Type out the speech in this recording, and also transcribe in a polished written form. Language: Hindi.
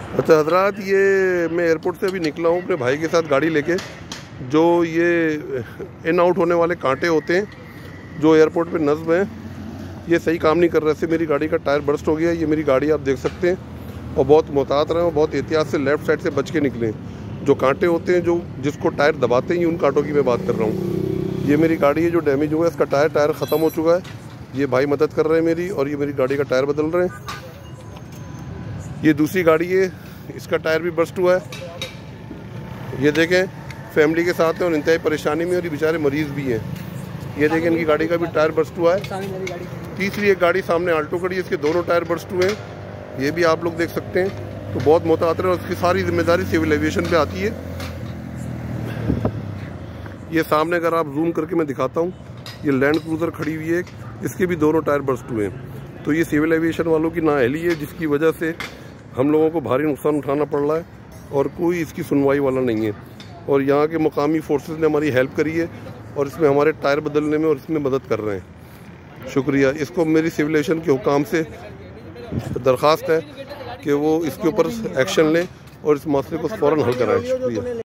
अच्छा हजरात, ये मैं एयरपोर्ट से अभी निकला हूँ अपने भाई के साथ गाड़ी लेके। जो ये इन आउट होने वाले कांटे होते हैं जो एयरपोर्ट पे नस्ब हैं, ये सही काम नहीं कर रहे थे। मेरी गाड़ी का टायर बर्स्ट हो गया। ये मेरी गाड़ी आप देख सकते हैं, और बहुत मोहतात रहें और बहुत एहतियात से लेफ़्ट साइड से बच के निकलें। जो कांटे होते हैं जो जिसको टायर दबाते हैं, उन कांटों की मैं बात कर रहा हूँ। ये मेरी गाड़ी है जो डैमेज हुआ है, इसका टायर ख़त्म हो चुका है। ये भाई मदद कर रहे हैं मेरी, और ये मेरी गाड़ी का टायर बदल रहे हैं। ये दूसरी गाड़ी है, इसका टायर भी बर्स्ट हुआ है। ये देखें, फैमिली के साथ हैं और इंतहाई परेशानी में, और ये बेचारे मरीज़ भी हैं। ये देखें, इनकी गाड़ी का भी टायर बर्स्ट हुआ है। तीसरी एक गाड़ी सामने आल्टो खड़ी है, इसके दोनों टायर बर्स्ट हुए हैं। ये भी आप लोग देख सकते हैं। तो बहुत मोहतात है, और उसकी सारी जिम्मेदारी सिविल एविएशन पे आती है। ये सामने अगर आप जूम करके मैं दिखाता हूँ, ये लैंड क्रूज़र खड़ी हुई है, इसके भी दोनों टायर बर्स्ट हुए हैं। तो ये सिविल एविएशन वालों की नाअहली है, जिसकी वजह से हम लोगों को भारी नुकसान उठाना पड़ रहा है, और कोई इसकी सुनवाई वाला नहीं है। और यहाँ के मकामी फोर्सेस ने हमारी हेल्प करी है, और इसमें हमारे टायर बदलने में और इसमें मदद कर रहे हैं। शुक्रिया। इसको मेरी सिविल एविएशन के हुकाम से दरख्वास्त है कि वो इसके ऊपर एक्शन लें और इस मसले को फ़ौरन हल कराएं। शुक्रिया।